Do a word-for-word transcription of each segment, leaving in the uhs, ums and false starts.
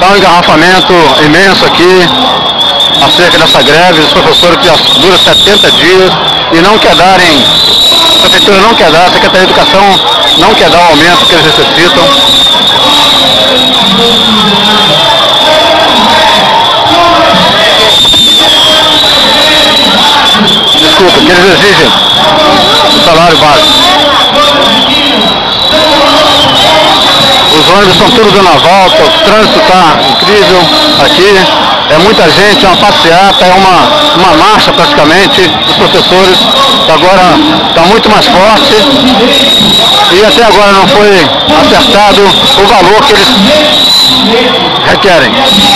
Está um engarrafamento imenso aqui acerca dessa greve dos professores que dura setenta dias e não quer darem, a prefeitura não quer dar, a Secretaria de Educação não quer dar o aumento que eles necessitam. Desculpa, que eles exigem o salário básico. Os ônibus estão todos dando a volta, o trânsito está incrível aqui. É muita gente, é uma passeata, é uma, uma marcha praticamente dos professores, que agora está muito mais forte e até agora não foi acertado o valor que eles requerem.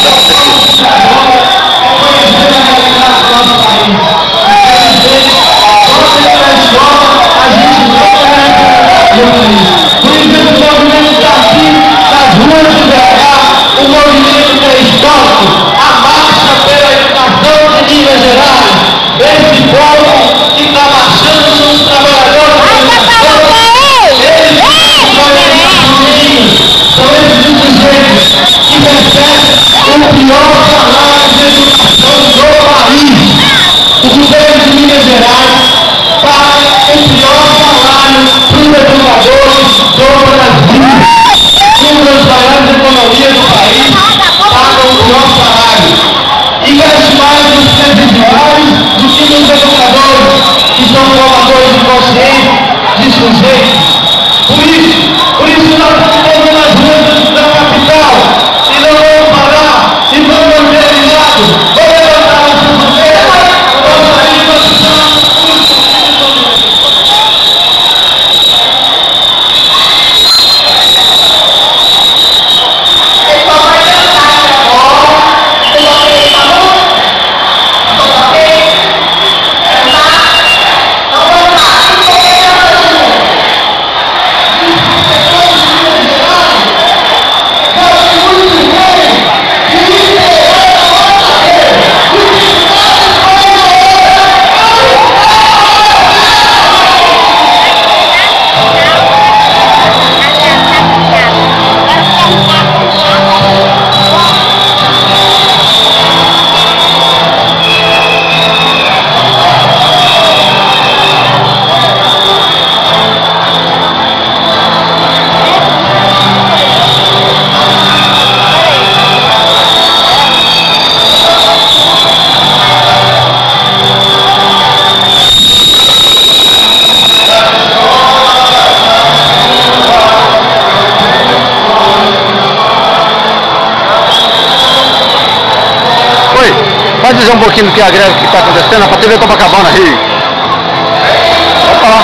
Pode dizer um pouquinho do que é a greve que está acontecendo para T V Copacabana, Rio? Pode falar.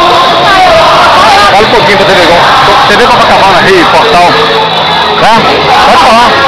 Fala um pouquinho para T V Copacabana, Rio, portal. Tá? Pode falar.